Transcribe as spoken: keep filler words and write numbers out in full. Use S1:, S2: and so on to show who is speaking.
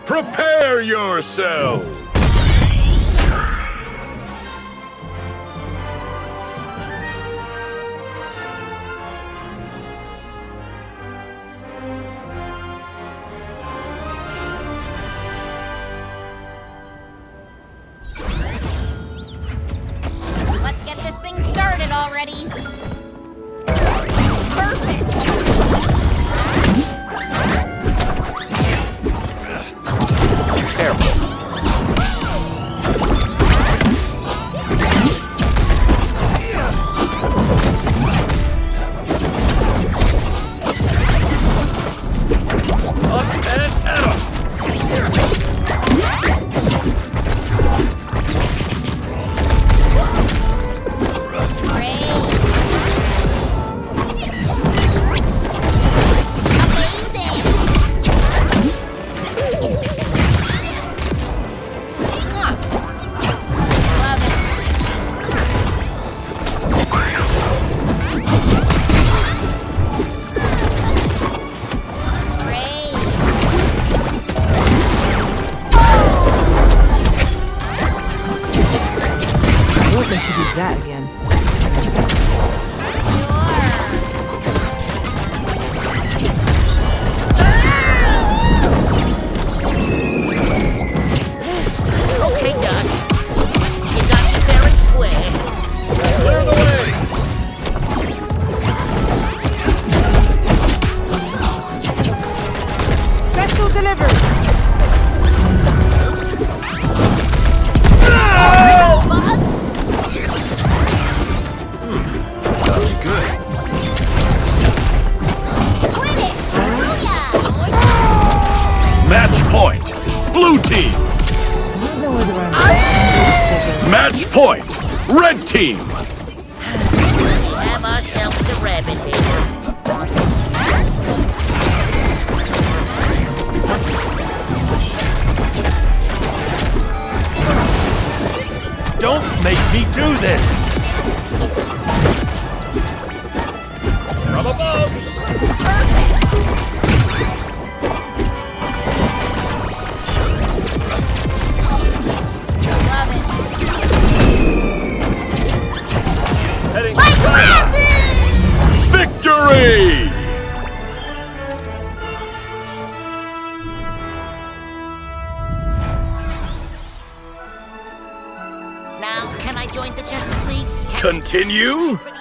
S1: Prepare yourself!
S2: Let's get this thing started already. Perfect!
S3: Careful. Up and at 'em.
S4: To do that again.
S5: Okay, Doc. You got me fair and square.
S3: Clear the way!
S4: Special delivery.
S1: Match point! Blue team!
S4: I don't know whether I'm
S1: Match point! Red team!
S5: We have ourselves a rabbit here.
S3: Don't make me do this! From above! Heading
S1: Victory!
S5: Now, can I join the Justice League? Can
S1: Continue?